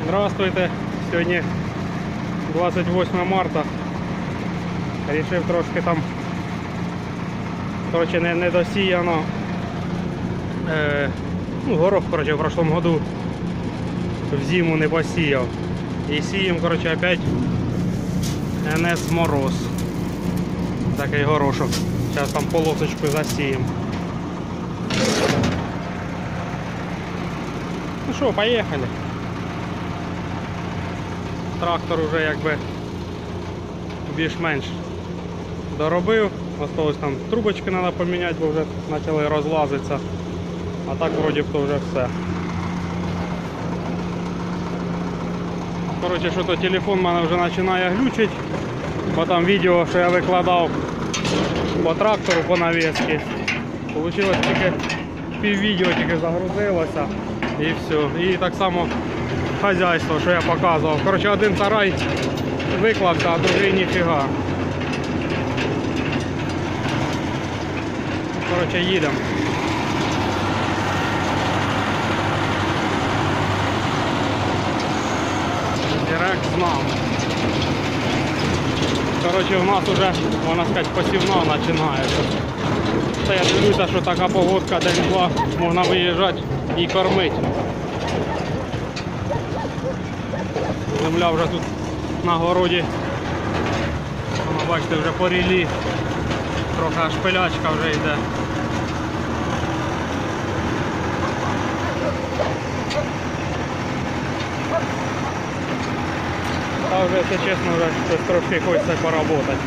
Здравствуйте! Сьогодні 28 марта. Рішив трошки там, коротше, не досіяно. Горох, коротше, в прошлом году в зиму не посіяв. І сіємо, коротше, опять НС Мороз. Такий горошок. Зараз там полосочку засіємо. Ну що, поїхали. Трактор вже якби більш-менш доробив. Осталось там трубочки треба поміняти, бо вже почали розлазитися. А так вроді б то вже все. Коротше, що то телефон в мене вже починає глючити, бо там відео, що я викладав по трактору, по навіски. Получилось тільки піввідео тільки загрузилося і все. І так само хазяйство, що я показував. Коротше, один сарай викладка, а другий ніфіга. Коротше, їдемо. Директ з нами. Коротше, у нас вже, можна сказати, посівна починається. Це я дивлюся, що така погодка, день-два, можна виїжджати і кормити. Земля вже тут на городі, бачите, вже по рілі, трохи аж пилячка вже йде. Та вже, якщо чесно, вже щось трошки хочеться поработати.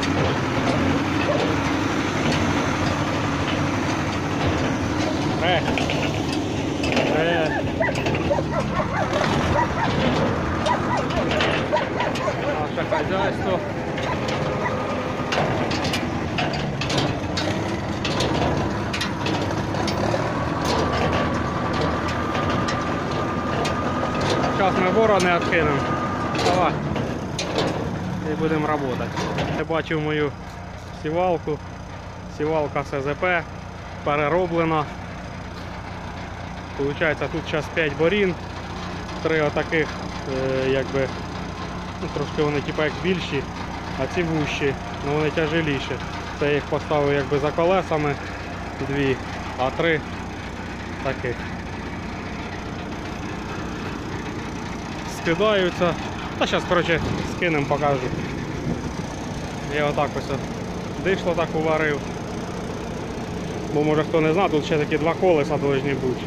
Наше хозяйство. Зараз ми ворони відкинемо. Давай. І будемо працювати. Я бачив мою сівалку. Сівалка СЗП перероблена. Получається, тут зараз 5 борін, 3 отаких, якби, ну, трошки вони типу як більші, а ці вущі, але вони тяжеліші. Це я їх поставив якби за колесами 2, а 3 таких. Скидаються. Та зараз, коротше, скинемо, покажу. Я отак ось дишло так уварив. Бо може хто не знає, тут ще такі 2 колеса повинні бути.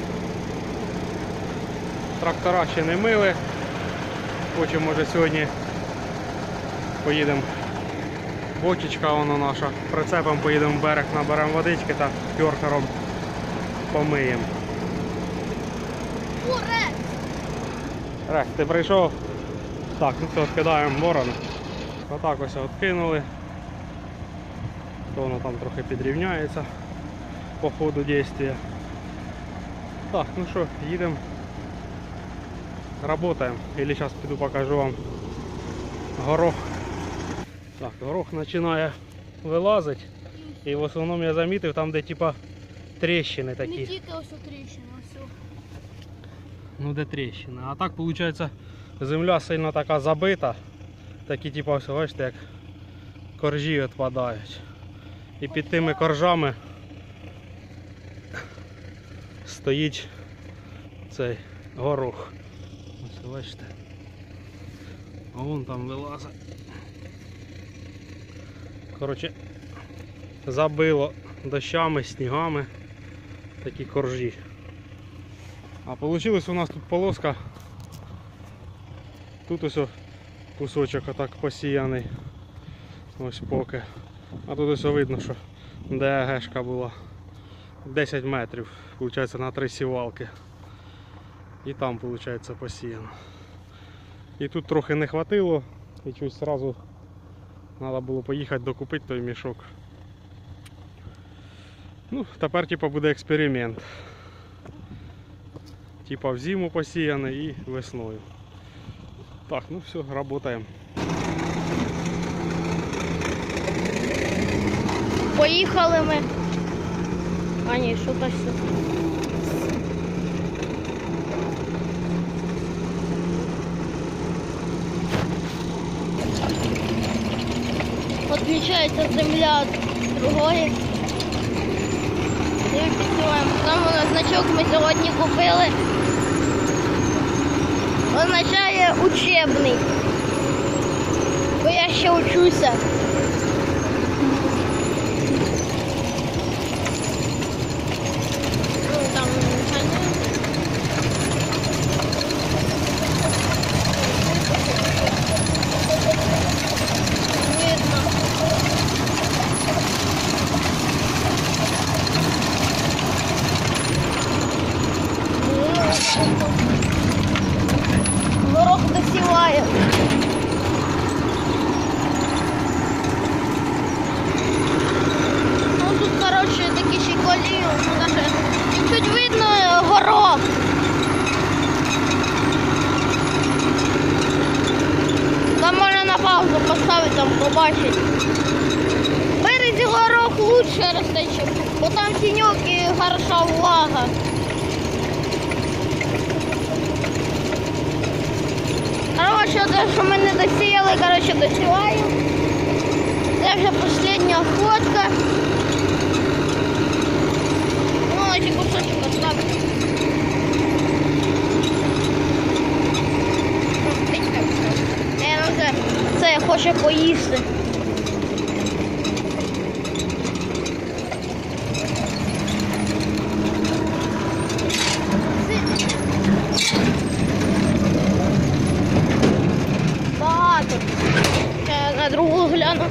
Трактора ще не мили. Хочемо, може, сьогодні поїдемо. Бочечка вона наша. Прицепом поїдемо в берег, наберемо водички та кьорхером помиємо. Рек, ти прийшов? Так, ну все, відкидаємо ворону. Отак ось відкинули. То воно там трохи підрівняється по ходу дійства. Так, ну що, їдемо. Работаем. Или сейчас піду покажу вам горох. Так, горох починає вилазити. І в основному я замітив там, де типа тріщини такі. Не тільки ось тріщини, ось. Ну де тріщини. А так виходить, земля сильно така забита. Такі типа, ось, бачите, як коржі відпадають. І під тими коржами стоїть цей горох. Ось, бачите. А вон там вилазить. Коротше, забило дощами, снігами такі коржі. А вийшло у нас тут полоска. Тут ось кусочок отак посіяний. Ось поки. А тут ось видно, що ДГшка була 10 метрів, виходить, на 3 сівалки. І там, виходить, посіяно. І тут трохи не хватило, і щось одразу треба було поїхати докупити той мішок. Ну, тепер типу буде експеримент. Типа в зиму посіяний і весною. Так, ну все, працюємо. Поїхали ми. А ні, що то все. відрізняється земля від другої. І підсіваємо. Там у нас значок ми сьогодні купили. Означає учебний. Бо я ще учуся. Ну, там, горох досіває. Ну тут, коротше, такі ще колії, чуть видно горох. Там можна на паузу поставити, там побачити. В березі горох лучше росте, бо там тіньок і хороша влага. Короче, те, що ми не досіяли, короче, досіваю. Це вже остання фотка. Ну, ці кусочки оставлю. Це хоче поїсти. Багато. Ще на другу гляну.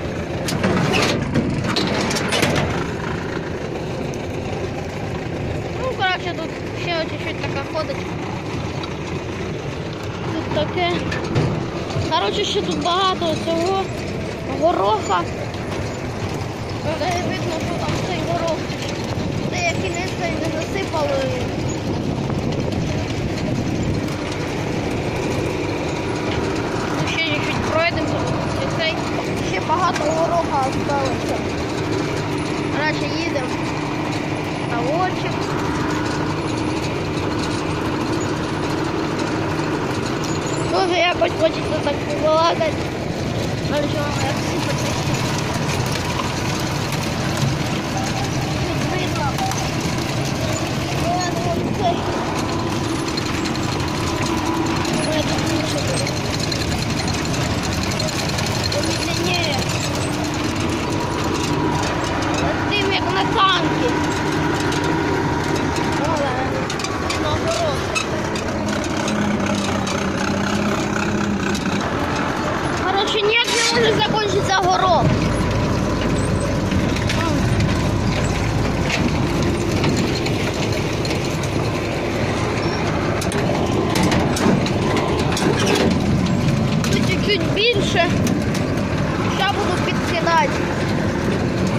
Ну, коротше, тут ще чуть-чуть така ходить. Тут таке. Коротше, ще тут багато цього гороха. Правда, не видно, що там цей горох. Це я кінець не засипали. Ще чуть пройдемо. Ще багато гороха залишилося. Коротше, їдемо. Тавочок. Тоже якось хочеться так побалакати. Але що вам як сипати? Тут видно. Ладно, це. Ой, тут більше буде. Помідленіє. Над тим, як на танки. Ой, наоборот. Короче, ніяк не може закінчитися горох. Тут чуть-чуть більше. Ще буду підкидати.